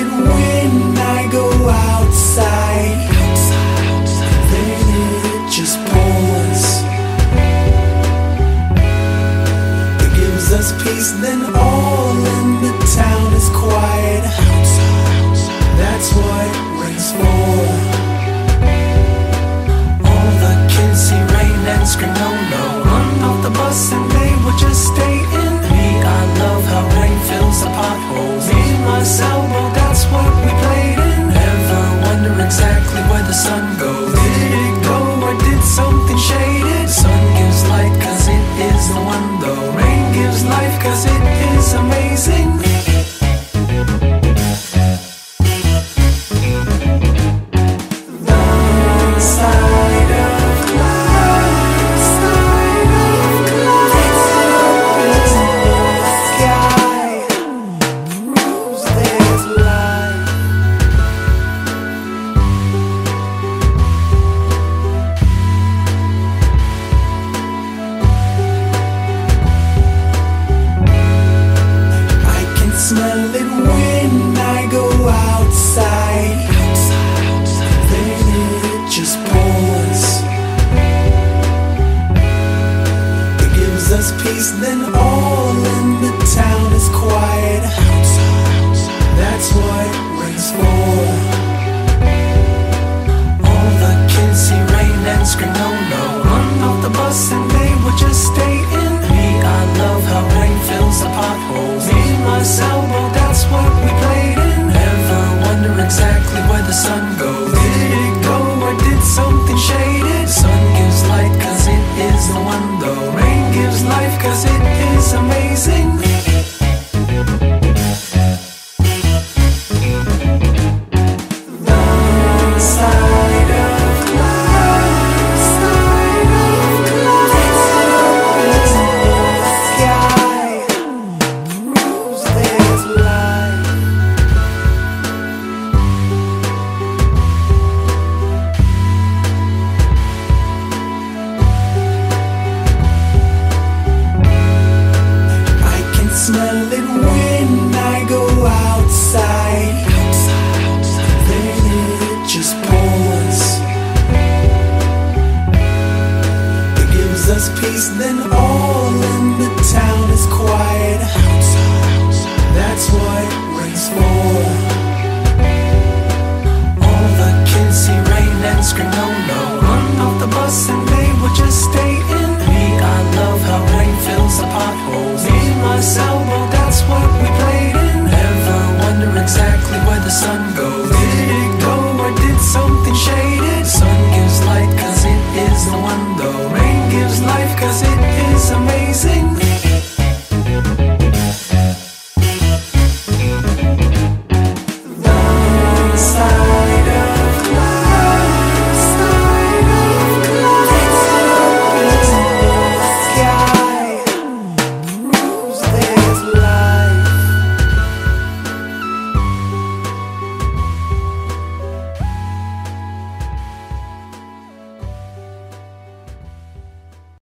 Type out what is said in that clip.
it when I go outside. Then it just pours. It gives us peace, then all in the town is quiet. That's what rain's for. All the kids see rain and scream no no. Run off the bus and they would just stay in. Me, I love how rain fills the potholes. Me, myself, well that's what we played in. Never wonder exactly where the sun goes. Did it go or did something shaded? Sun gives light cause it is the one though. Rain gives life cause it is amazing. Smell it when I go outside. Then it just pours. It gives us peace, then all in the town is quiet. That's what rain's for.